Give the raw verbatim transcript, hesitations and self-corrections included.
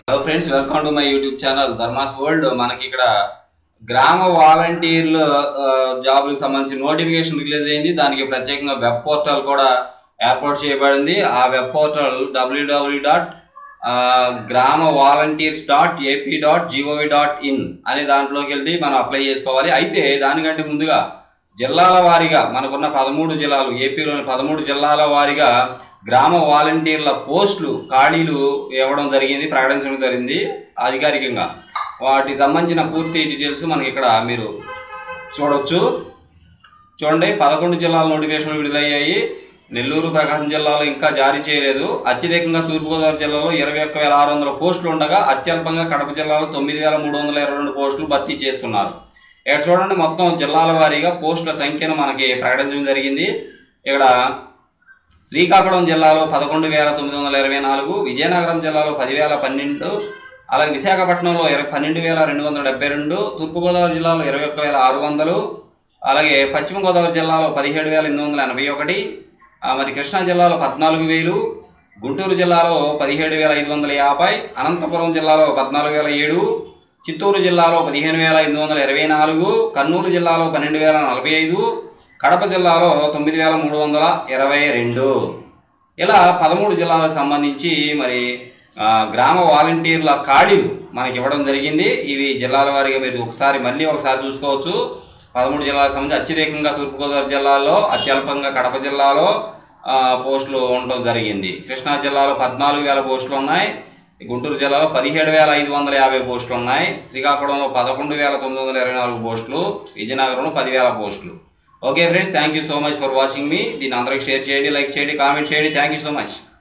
Hello friends, welcome to my YouTube channel Dharma's world. మనకి ఇక్కడ గ్రామ వాలంటీర్ల జాబ్లకు సంబంధించిన నోటిఫికేషన్ రిలీజ్ అయింది. దానికి ప్రత్యేకంగా వెబ్ పోర్టల్ కూడా ఏర్పాటు చేయబడింది. ఆ web portal W W dot grama volunteers dot AP dot G O V dot in అనే దాంట్లోకి వెళ్ళి మనం అప్లై చేసుకోవాలి. అయితే దానికంటే ముందుగా జిల్లాల వారీగా మనకున్న పదమూడు జిల్లాలు, ఏపీలోని పదమూడు జిల్లాల వారీగా గ్రామ వాలంటీర్ల పోస్టులు ఖాళీలు ఇవ్వడం జరిగింది, ప్రకటించడం జరిగింది అధికారికంగా. వాటికి సంబంధించిన పూర్తి డీటెయిల్స్ మనకి ఇక్కడ మీరు చూడవచ్చు. చూడండి, పదకొండు జిల్లాల నోటిఫికేషన్లు విడుదలయ్యాయి. నెల్లూరు, ప్రకాశం జిల్లాలో ఇంకా జారీ చేయలేదు. అత్యధికంగా తూర్పుగోదావరి జిల్లాలో ఇరవై ఒక్క వేల ఆరు వందల పోస్టులు ఉండగా అత్యల్పంగా కడప జిల్లాలో తొమ్మిది వేల మూడు వందల ఇరవై రెండు పోస్టులు భర్తీ చేస్తున్నారు. ఇక్కడ చూడండి, మొత్తం జిల్లాల వారీగా పోస్టుల సంఖ్యను మనకి ప్రకటించడం జరిగింది. ఇక్కడ శ్రీకాకుళం జిల్లాలో పదకొండు వేల తొమ్మిది వందల ఇరవై నాలుగు, విజయనగరం జిల్లాలో పదివేల పన్నెండు, అలాగే విశాఖపట్నంలో ఇరవై పన్నెండు వేల రెండు వందల డెబ్బై రెండు, తూర్పుగోదావరి జిల్లాలో ఇరవై ఒక్క వేల ఆరు వందలు, అలాగే పశ్చిమ గోదావరి జిల్లాలో పదిహేడు వేల ఎనిమిది వందల ఎనభై ఒకటి, మరి కృష్ణా జిల్లాలో పద్నాలుగు వేలు, గుంటూరు జిల్లాలో పదిహేడు వేల ఐదు వందల యాభై, అనంతపురం జిల్లాలో పద్నాలుగు వేల ఏడు, చిత్తూరు జిల్లాలో పదిహేను వేల ఎనిమిది వందల ఇరవై నాలుగు, కర్నూలు జిల్లాలో పన్నెండు వేల నలభై ఐదు, కడప జిల్లాలో తొమ్మిది వేల మూడు వందల ఇరవై రెండు. ఇలా పదమూడు జిల్లాలకు సంబంధించి మరి గ్రామ వాలంటీర్ల ఖాళీలు మనకి ఇవ్వడం జరిగింది. ఇవి జిల్లాల వారీగా మీరు ఒకసారి మళ్ళీ ఒకసారి చూసుకోవచ్చు. పదమూడు జిల్లాలకు సంబంధించి అత్యధికంగా తూర్పుగోదావరి జిల్లాలో, అత్యల్పంగా కడప జిల్లాలో పోస్టులు ఉండటం జరిగింది. కృష్ణా జిల్లాలో పద్నాలుగు వేల పోస్టులు ఉన్నాయి, గుంటూరు జిల్లాలో పదిహేడు వేల ఐదు వందల యాభై పోస్టులు ఉన్నాయి, శ్రీకాకుళంలో పదకొండు వేల తొమ్మిది వందల ఇరవై నాలుగు పోస్టులు, విజయనగరంలో పదివేల పోస్టులు. Okay friends, thank you so much for watching మీ. దీన్ని అందరికి షేర్ చేయండి, లైక్ చేయండి, కామెంట్ చేయండి. Thank you so much.